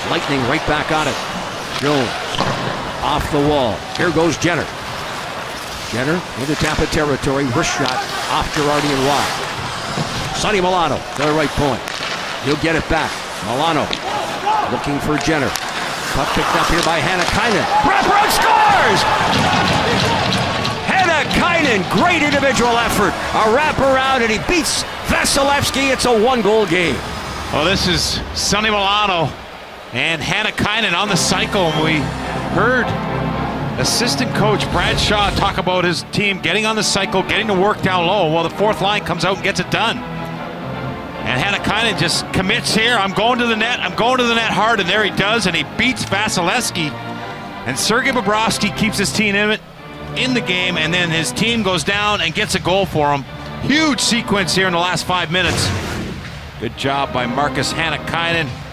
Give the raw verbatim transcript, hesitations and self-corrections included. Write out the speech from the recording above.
Lightning right back on it. Jones off the wall. Here goes Jenner. Jenner into Tampa territory. Wrist shot off Girardi and Watt. Sonny Milano to the right point. He'll get it back. Milano looking for Jenner. Puck picked up here by Hannakainen. Wraparound scores! Hannakainen, great individual effort. A wraparound, and he beats Vasilevsky. It's a one-goal game. Well, this is Sonny Milano and Hannakainen on the cycle. We heard assistant coach Brad Shaw talk about his team getting on the cycle, getting to work down low. Well, the fourth line comes out and gets it done. And Hannakainen just commits here. I'm going to the net. I'm going to the net hard, and there he does, and he beats Vasilevsky. And Sergei Bobrovsky keeps his team in it in the game, and then his team goes down and gets a goal for him. Huge sequence here in the last five minutes. Good job by Marcus Hannakainen.